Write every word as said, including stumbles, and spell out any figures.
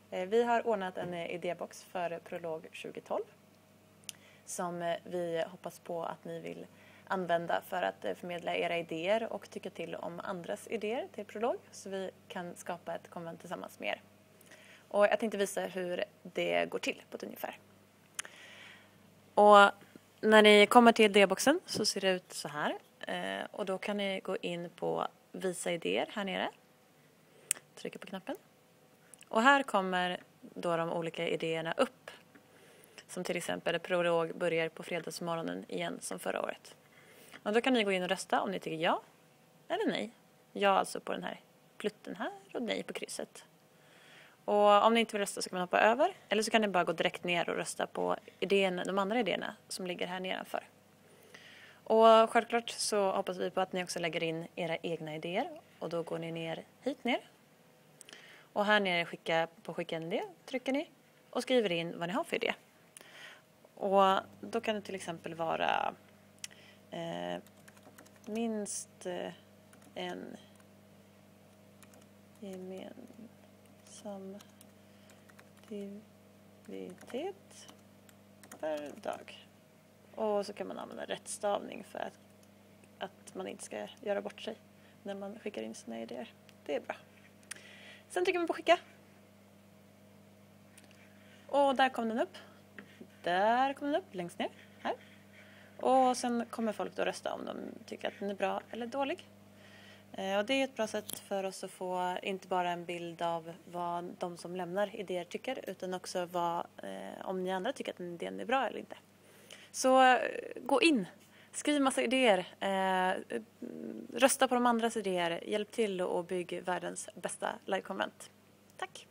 Vi har ordnat en idébox för Prolog tjugo tolv som vi hoppas på att ni vill använda för att förmedla era idéer och tycka till om andras idéer till Prolog så vi kan skapa ett konvent tillsammans med er. Och jag tänkte visa hur det går till på ett ungefär. Och när ni kommer till idéboxen så ser det ut så här. Och då kan ni gå in på visa idéer här nere. Trycka på knappen. Och här kommer då de olika idéerna upp. Som till exempel Prolog börjar på fredagsmorgonen igen som förra året. Och då kan ni gå in och rösta om ni tycker ja eller nej. Ja alltså på den här plutten här och nej på krysset. Och om ni inte vill rösta så kan man hoppa över. Eller så kan ni bara gå direkt ner och rösta på idén, de andra idéerna som ligger här nedanför. Och självklart så hoppas vi på att ni också lägger in era egna idéer. Och då går ni ner hit ner. Och här nere skicka, på skicka en idé trycker ni och skriver in vad ni har för idé. Och då kan det till exempel vara eh, minst eh, en gemensam aktivitet per dag. Och så kan man använda rätt stavning för att, att man inte ska göra bort sig när man skickar in sina idéer. Det är bra. Sen trycker man på skicka. Och där kom den upp. Där kom den upp längst ner. Här. Och sen kommer folk då rösta om de tycker att den är bra eller dålig. Och det är ett bra sätt för oss att få inte bara en bild av vad de som lämnar idéer tycker. Utan också vad, eh, om ni andra tycker att den idén är bra eller inte. Så eh, gå in. Skriv massa idéer. Eh, rösta på de andras idéer. Hjälp till och bygg världens bästa livekonvent. Tack!